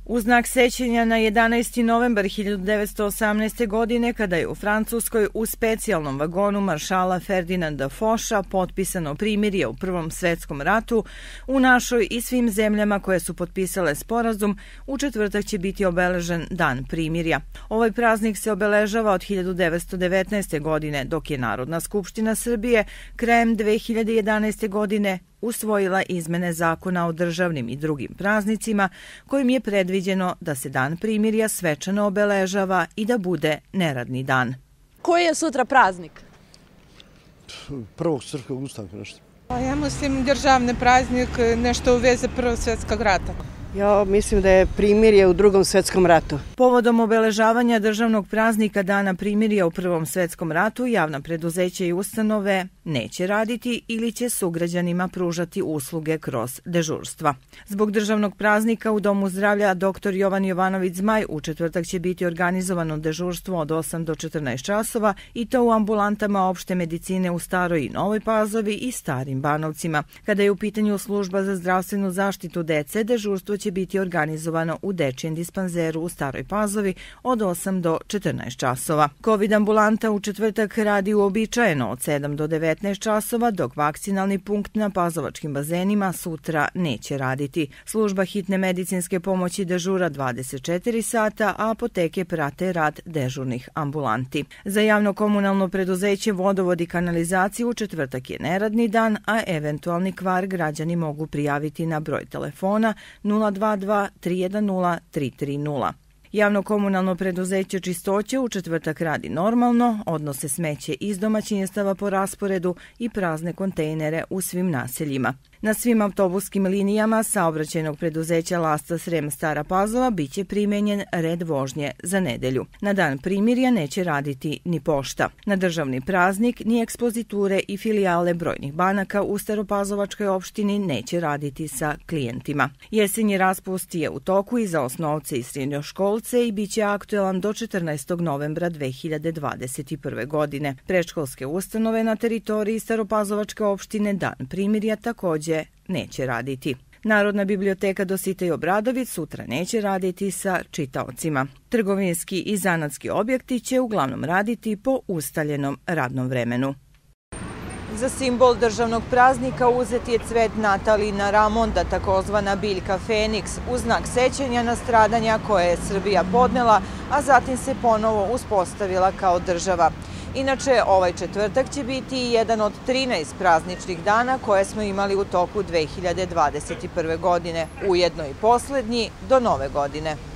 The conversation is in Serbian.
U znak sećanja na 11. novembar 1918. godine, kada je u Francuskoj u specijalnom vagonu maršala Ferdinanda Foša potpisano primirje u Prvom svetskom ratu, u našoj i svim zemljama koje su potpisale sporazum, u četvrtak će biti obeležen Dan primirja. Ovaj praznik se obeležava od 1919. godine, dok je Narodna skupština Srbije krajem 2011. godine usvojila izmene zakona o državnim i drugim praznicima, kojim je predviđeno da se Dan primirja svečano obeležava i da bude neradni dan. Koji je sutra praznik? Prvog srpskog ustanka nešto. Ja mislim državni praznik, nešto u vezi Prvog svjetskog rata. Ja mislim da je primirje u Drugom svjetskom ratu. Povodom obeležavanja državnog praznika Dana primirja u Prvom svjetskom ratu, javna preduzeća i ustanove neće raditi ili će sugrađanima pružati usluge kroz dežurstva. Zbog državnog praznika u Domu zdravlja dr. Jovan Jovanović Zmaj u četvrtak će biti organizovano dežurstvo od 8 do 14 časova i to u ambulantama opšte medicine u Staroj i Novoj Pazovi i Starim Banovcima. Kada je u pitanju služba za zdravstvenu zaštitu dece, dežurstvo će biti organizovano u dečijem dispanzeru u Staroj Pazovi od 8 do 14 časova. Covid ambulanta u četvrtak radi uobičajeno od 7 do 19 časova, dok vakcinalni punkt na Pazovačkim bazenima sutra neće raditi. Služba hitne medicinske pomoći dežura 24 sata, a apoteke prate rad dežurnih ambulanti. Za javno komunalno preduzeće Vodovod i kanalizaciju u četvrtak je neradni dan, a eventualni kvar građani mogu prijaviti na broj telefona 022 310 330. Javno komunalno preduzeće Čistoće u četvrtak radi normalno, odnose smeće iz domaćinstava po rasporedu i prazne kontejnere u svim naseljima. Na svim autobuskim linijama saobraćajnog preduzeća Lasta Srem Stara Pazova biće primenjen red vožnje za nedelju. Na Dan primirja neće raditi ni pošta. Na državni praznik ni ekspoziture i filijale brojnih banaka u Staropazovačkoj opštini neće raditi sa klijentima. Jesenji raspust je u toku i za osnovce i srednjoškolce i biće aktuelan do 14. novembra 2021. godine. Predškolske ustanove na teritoriji Staropazovačke opštine Dan primirja takođe neće raditi. Narodna biblioteka Dositej Obradović sutra neće raditi sa čitaocima. Trgovinski i zanatski objekti će uglavnom raditi po ustaljenom radnom vremenu. Za simbol državnog praznika uzet je cvet Natalina Ramonda, takozvana biljka Feniks, u znak sećanja na stradanja koje je Srbija podnela, a zatim se ponovo uspostavila kao država. Inače, ovaj četvrtak će biti jedan od 13 prazničnih dana koje smo imali u toku 2021. godine, ujedno i poslednji do Nove godine.